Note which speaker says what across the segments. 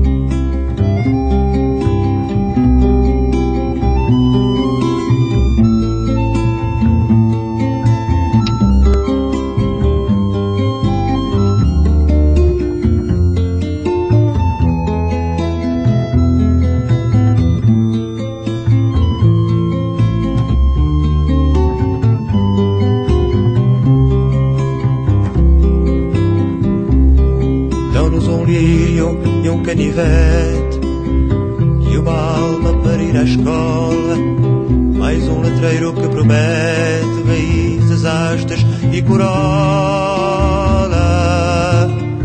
Speaker 1: E um canivete e uma alma para ir à escola, mais um letreiro que promete raízes, hastes e corola.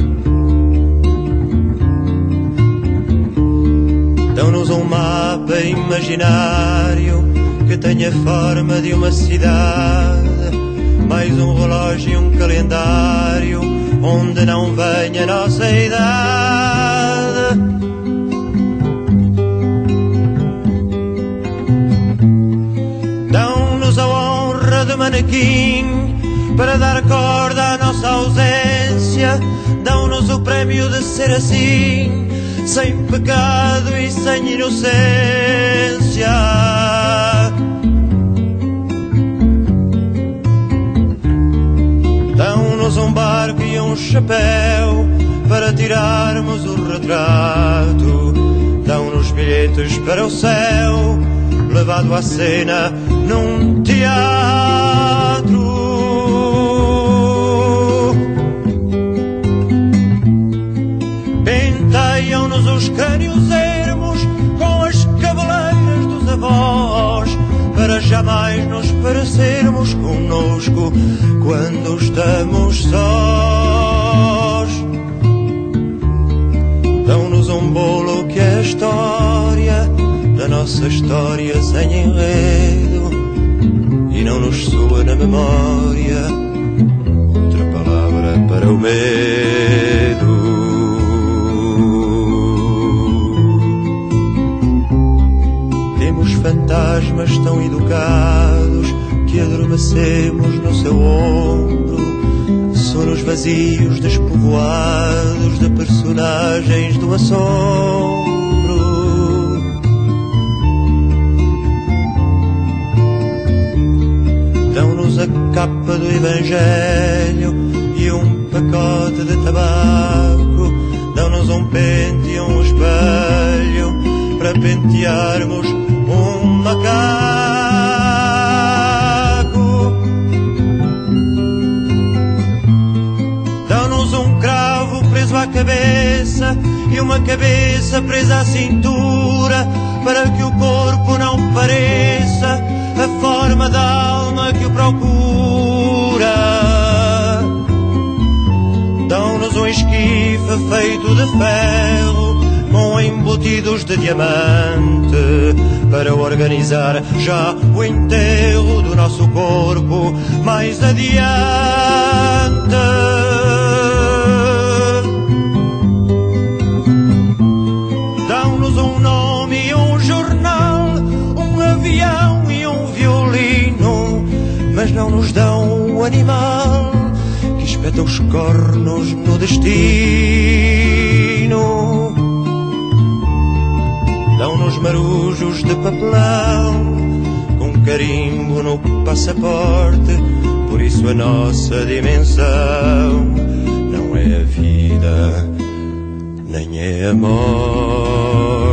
Speaker 1: Dão-nos um mapa imaginário que tenha forma de uma cidade, mais um relógio e um calendário onde não venha a nossa idade. Dão-nos a honra de manequim para dar corda à nossa ausência. Dão-nos o prémio de ser assim, sem pecado e sem inocência. Dão-nos um barco e um chapéu para tirarmos o retrato. Dão-nos bilhetes para o céu, levado à cena num teatro. Penteiam-nos os crânios ermos com as cabeleiras dos avós, para jamais nos parecermos conosco quando estamos sós. Dão-nos um bolo que é a história da nossa história sem enredo, e não nos soa na memória outra palavra para o medo. Temos fantasmas tão educados que adormecemos no seu ombro, sonos vazios despovoados de personagens do assombro. Dão-nos a capa do Evangelho e um pacote de tabaco. Dão-nos um pente e um espelho para pentearmos um macaco. Dão-nos um cravo preso à cabeça e uma cabeça presa à cintura, para que o corpo não pareça a forma da alma que o procura. Dão-nos um esquife feito de ferro com embutidos de diamante, para organizar já o enterro do nosso corpo mais adiante. Dão-nos um nome e um jornal, um avião e um violino, mas não nos dão o animal que espeta os cornos no destino. Dão-nos marujos de papelão com carimbo no passaporte, por isso a nossa dimensão não é a vida nem é a morte.